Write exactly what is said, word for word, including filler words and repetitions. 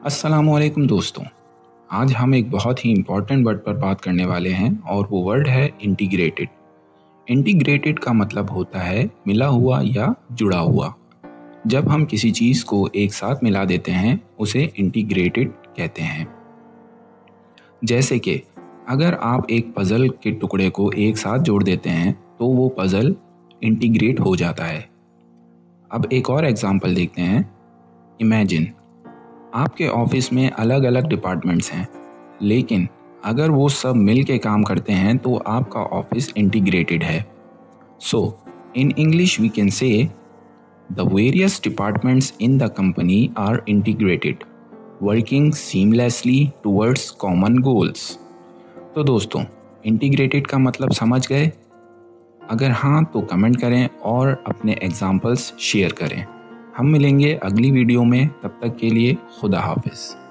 अस्सलामुअलैकुम दोस्तों, आज हम एक बहुत ही इम्पॉर्टेंट वर्ड पर बात करने वाले हैं और वो वर्ड है इंटीग्रेटेड। इंटीग्रेटेड का मतलब होता है मिला हुआ या जुड़ा हुआ। जब हम किसी चीज़ को एक साथ मिला देते हैं उसे इंटीग्रेटेड कहते हैं। जैसे कि अगर आप एक पज़ल के टुकड़े को एक साथ जोड़ देते हैं तो वो पज़ल इंटीग्रेट हो जाता है। अब एक और एग्जांपल देखते हैं। इमेजिन आपके ऑफिस में अलग अलग डिपार्टमेंट्स हैं, लेकिन अगर वो सब मिल के काम करते हैं तो आपका ऑफिस इंटीग्रेटेड है। So in English we can say the various departments in the company are integrated, working seamlessly towards common goals. तो दोस्तों, इंटीग्रेटेड का मतलब समझ गए? अगर हाँ तो कमेंट करें और अपने एग्जाम्पल्स शेयर करें। हम मिलेंगे अगली वीडियो में, तब तक के लिए खुदा हाफिज़।